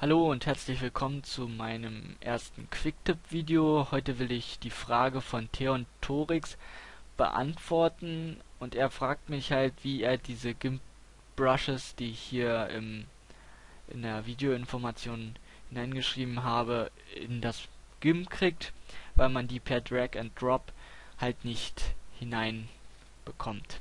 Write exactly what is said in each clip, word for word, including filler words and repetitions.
Hallo und herzlich willkommen zu meinem ersten Quicktip-Video. Heute will ich die Frage von Theon Torix beantworten und er fragt mich halt, wie er diese GIMP-Brushes, die ich hier im, in der Videoinformation hineingeschrieben habe, in das GIMP kriegt, weil man die per Drag and Drop halt nicht hineinbekommt.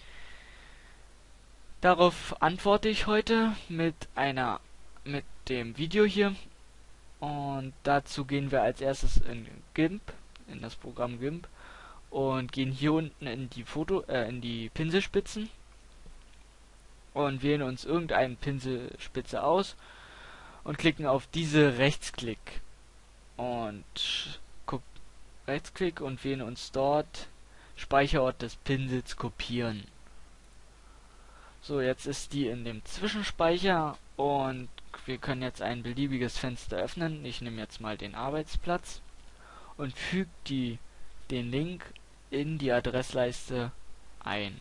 Darauf antworte ich heute mit einer mit dem Video hier. Und dazu gehen wir als erstes in GIMP, in das Programm GIMP und gehen hier unten in die Foto, äh, in die Pinselspitzen und wählen uns irgendeine Pinselspitze aus und klicken auf diese Rechtsklick und Rechtsklick und wählen uns dort Speicherort des Pinsels kopieren. So, jetzt ist die in dem Zwischenspeicher und wir können jetzt ein beliebiges Fenster öffnen. Ich nehme jetzt mal den Arbeitsplatz und füge die, den Link in die Adressleiste ein.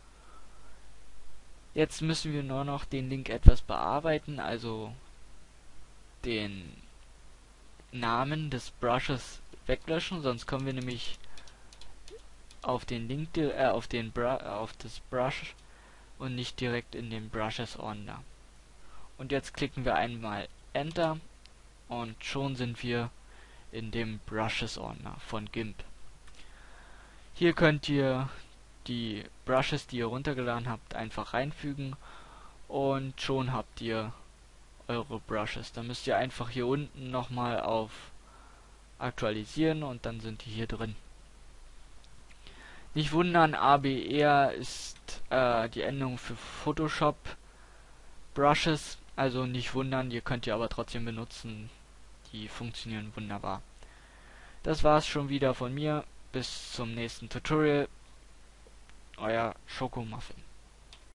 Jetzt müssen wir nur noch den Link etwas bearbeiten, also den Namen des Brushes weglöschen, sonst kommen wir nämlich auf den Link, äh, auf den Bru auf das Brush und nicht direkt in den Brushes Ordner. Und jetzt klicken wir einmal Enter und schon sind wir in dem Brushes Ordner von GIMP. Hier könnt ihr die Brushes, die ihr runtergeladen habt, einfach reinfügen und schon habt ihr eure Brushes. Da müsst ihr einfach hier unten nochmal auf Aktualisieren und dann sind die hier drin. Nicht wundern, A B R ist äh, die Endung für Photoshop Brushes, also nicht wundern, ihr könnt ihr aber trotzdem benutzen, die funktionieren wunderbar. Das war's schon wieder von mir, bis zum nächsten Tutorial, euer Schokomuffin.